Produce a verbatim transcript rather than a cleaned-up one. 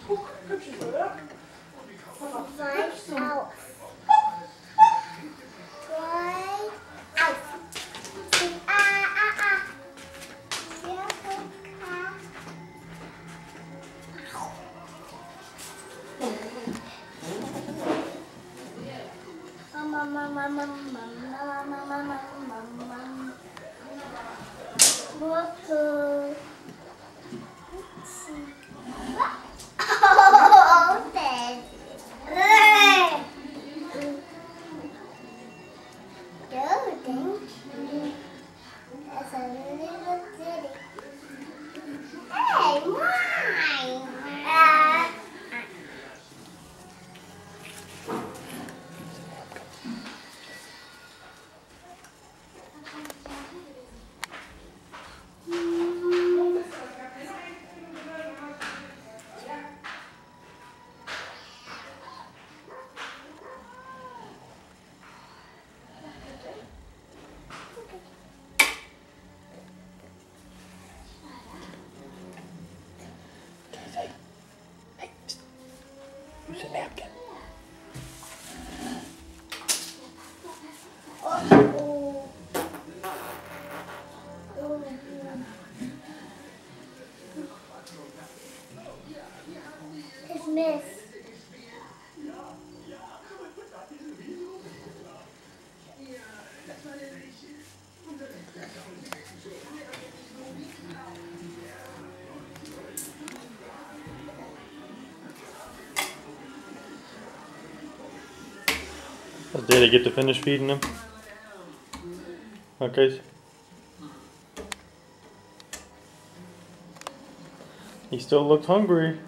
Right out. Right out. Ah, ah, ah. Mama, mama, mama, mama, mama, mama, mama. Water. Oh, Daddy. Go, thank you. That's a little ditty. Hey, mine. Uh, Use a napkin. oh. It's Miss. Does Daddy get to finish feeding him? Okay. He still looks hungry.